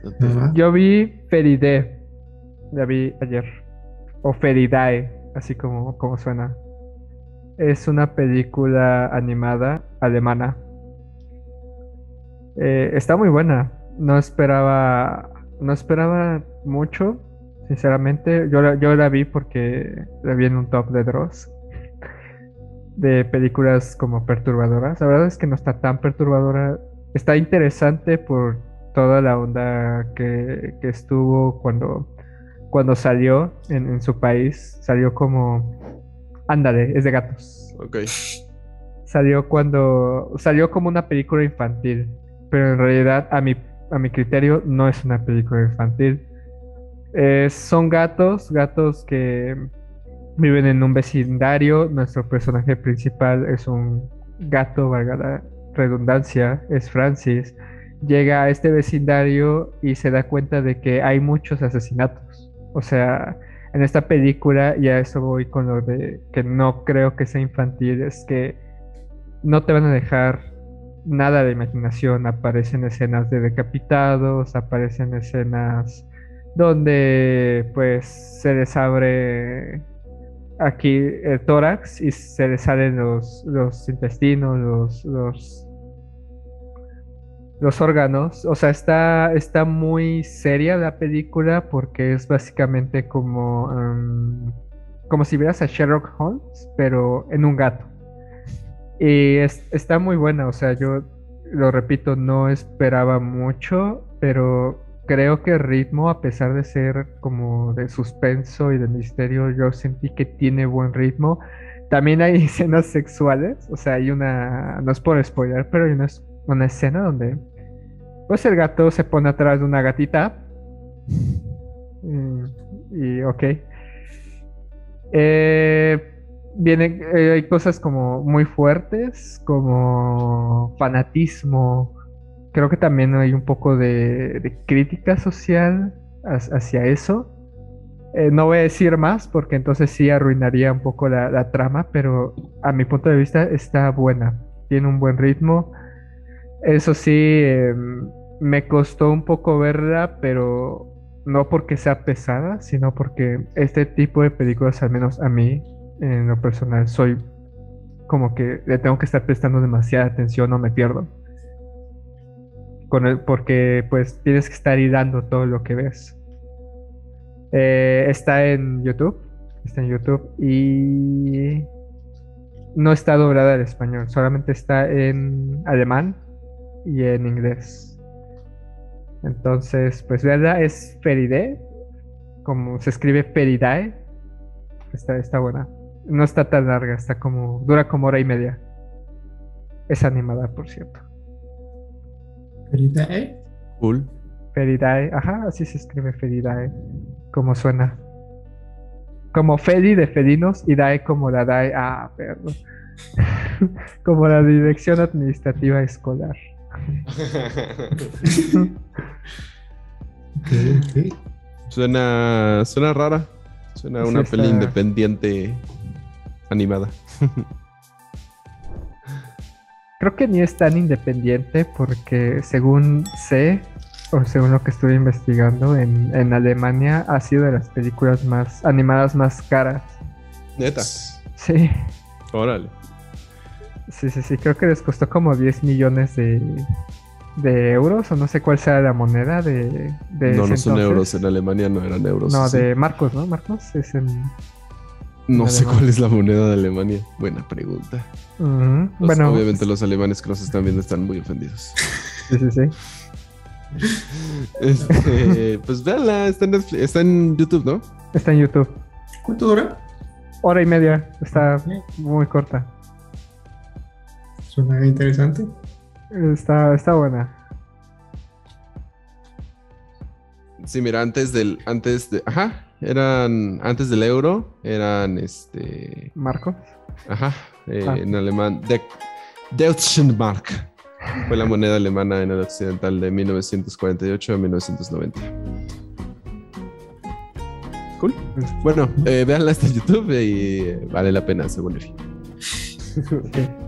Ajá. Yo vi Feride, la vi ayer. O Feridae, así como suena. Es una película animada alemana. Está muy buena. No esperaba mucho, sinceramente. Yo la vi porque la vi en un top de Dross de películas como perturbadoras. La verdad es que no está tan perturbadora. Está interesante por toda la onda que estuvo cuando salió en su país. Salió como... Ándale, es de gatos. Ok. Salió como una película infantil, pero en realidad a mi criterio no es una película infantil. Son gatos que viven en un vecindario. Nuestro personaje principal es un gato, valga la redundancia, es Francis. Llega a este vecindario y se da cuenta de que hay muchos asesinatos. O sea, en esta película, y a eso voy con lo de que no creo que sea infantil, es que no te van a dejar nada de imaginación. Aparecen escenas de decapitados, aparecen escenas donde pues se les abre aquí el tórax y se les salen los intestinos, los órganos. O sea, está muy seria la película porque es básicamente como si vieras a Sherlock Holmes, pero en un gato. Y está muy buena, o sea, yo lo repito, no esperaba mucho, pero creo que el ritmo, a pesar de ser como de suspenso y de misterio, yo sentí que tiene buen ritmo. También hay escenas sexuales, o sea, no es por spoiler, pero hay una escena donde, pues el gato se pone atrás de una gatita. Y ok. Eh, hay cosas como muy fuertes, como fanatismo. Creo que también hay un poco de crítica social hacia eso. No voy a decir más porque entonces sí arruinaría un poco la trama, pero a mi punto de vista está buena. Tiene un buen ritmo. Eso sí, me costó un poco verla, pero no porque sea pesada, sino porque este tipo de películas, al menos a mí, en lo personal, soy como que le tengo que estar prestando demasiada atención o me pierdo. Porque pues tienes que estar hilando todo lo que ves. Está en YouTube. Está en YouTube y no está doblada al español, solamente está en alemán y en inglés. Entonces, pues verla, es Feride, como se escribe Feridae. Está buena. No está tan larga, dura como hora y media. Es animada, por cierto. Ahorita, Cool. Feridae, ajá, así se escribe Feridae, como suena. Como Feli de felinos y Dae como la Dae, perdón. Como la Dirección Administrativa Escolar. ok, ok. Suena rara. Suena Sí, una está- peli independiente animada. Creo que ni es tan independiente porque según sé, o según lo que estuve investigando, en Alemania ha sido de las películas más animadas más caras. Neta. Sí, Órale. sí, creo que les costó como 10 millones de euros, o no sé cuál sea la moneda de No, ese no son entonces. euros. En Alemania no eran euros. No, ¿sí? de Marcos, ¿no? Marcos es en No sé alemán. cuál es la moneda de Alemania. Buena pregunta. Ujú. Bueno, Obviamente los alemanes que nos están viendo están muy ofendidos. sí. Pues véanla, está en YouTube, ¿no? Está en YouTube. ¿Cuánto dura? Hora y media, está muy corta. Suena interesante. Está buena. Sí, mira, antes del euro, eran Marcos. en alemán, Deutschen Mark. Fue la moneda alemana en el occidental de 1948 a 1990. Cool. Bueno, véanla hasta YouTube y vale la pena, según Efi. Ok.